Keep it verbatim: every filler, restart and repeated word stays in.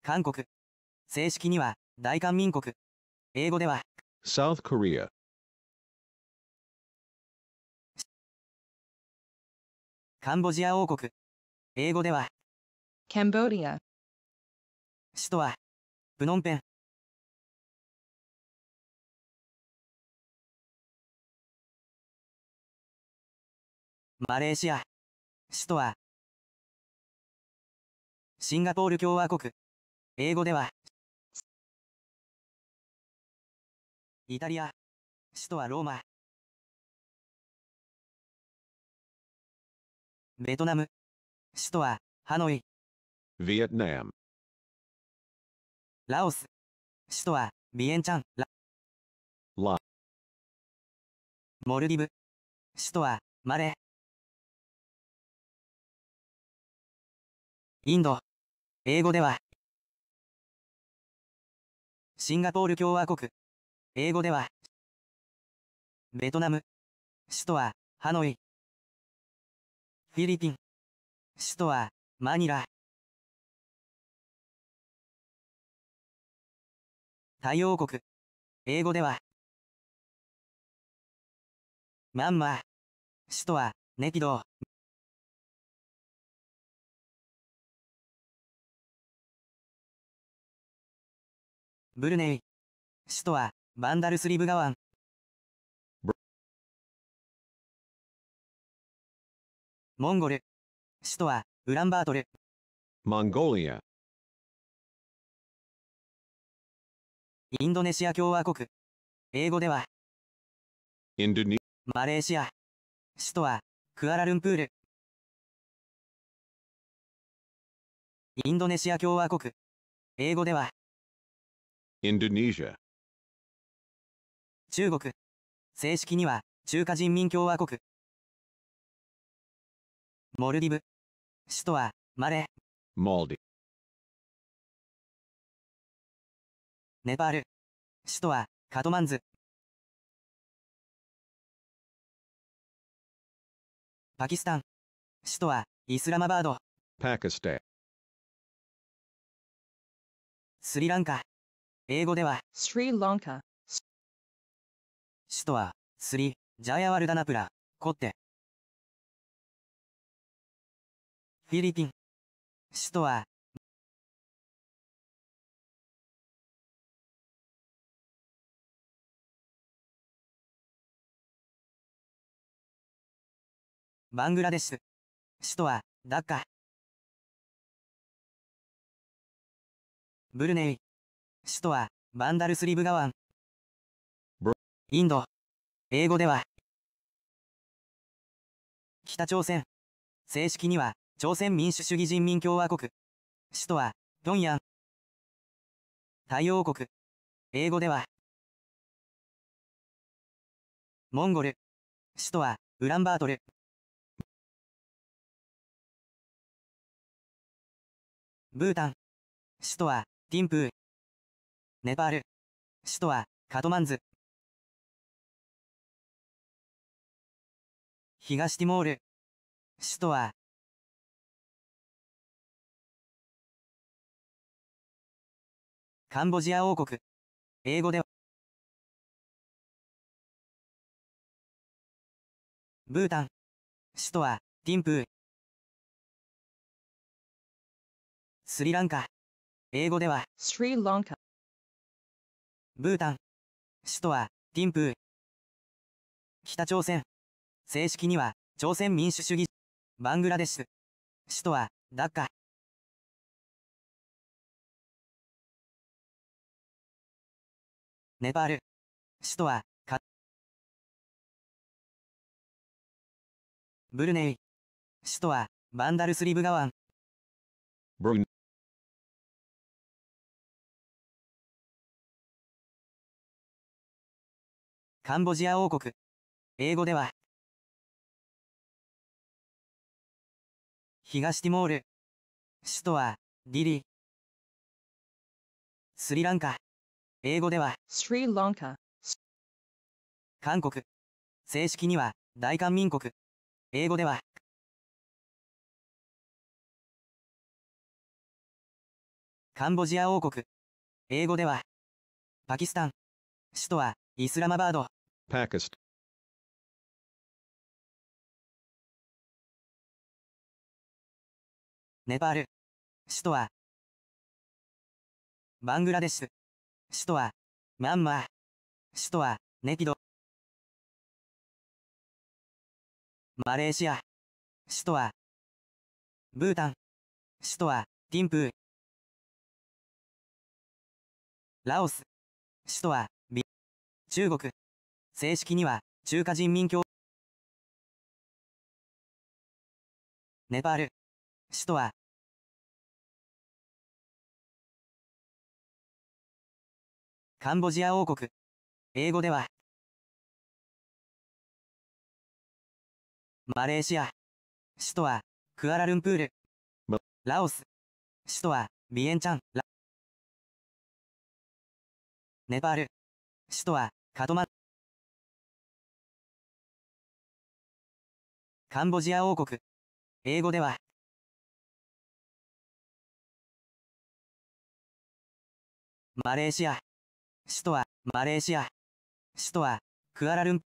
韓国。正式には大韓民国。英語では South Korea. カンボジア王国。英語では Cambodia, 首都はプノンペン。マレーシア。首都はシンガポール共和国。英語ではイタリア。首都はローマ。ベトナム。首都はハノイ。 Vietnam. ラオス。首都はビエンチャン。ラ La. モルディブ。首都はマレー。インド。英語ではシンガポール共和国。英語ではベトナム。首都はハノイ。フィリピン。首都はマニラ。タイ王国。英語ではミャンマー。首都はネピドー。ブルネイ。首都はバンダルスリブガワン。モンゴル。首都はウランバートル。 Mongolia. インドネシア共和国。英語では Indonesia. マレーシア。首都はクアラルンプール。インドネシア共和国。英語では Indonesia. 中国。正式には中華人民共和国。モルディブ。首都はマレー。 Maldives. ネパール。首都はカトマンズ。パキスタン。首都はイスラマバード。 Pakistan. スリランカ。英語では Sri Lanka, 首都はスリ・ジャヤワルダナプラ・コッテ。フィリピン。首都はバングラデシュ。首都はダッカ。ブルネイ。首都はバンダルスリブガワン。 ブインド。英語では北朝鮮。正式には朝鮮民主主義人民共和国。首都は平壌。タイ王国。英語ではモンゴル。首都はウランバートル。ブータン。首都はティンプー。ネパール。首都はカトマンズ。東ティモール。首都はカンボジア王国。英語ではブータン。首都はティンプー。スリランカ。英語では Sri Lanka, ブータン。首都はティンプー。北朝鮮。正式には朝鮮民主主義。バングラデシュ。首都はダッカ。ネパール。首都はカ。ブルネイ。首都はバンダルスリブガワン。 Brunei. カンボジア王国。英語では東ティモール。首都はディリー。スリランカ。英語では Sri Lanka, 韓国。正式には大韓民国。英語ではカンボジア王国。英語では、パキスタン。首都は、イスラマバード。 Pakistan. ネパール。首都は、バングラデシュ。首都は、ミャンマー。首都は、ネピド。マレーシア。首都は、ブータン。首都は、ティンプー。ラオス。首都は、ビ。中国。正式には、中華人民共。ネパール。首都は、カンボジア王国。英語では、マレーシア。首都は、クアラルンプール。 まラオス。首都は、ビエンチャン。ラネパール。首都は、カトマン。カンボジア王国。英語では、マレーシア。首都は、マレーシア。首都は、クアラルン。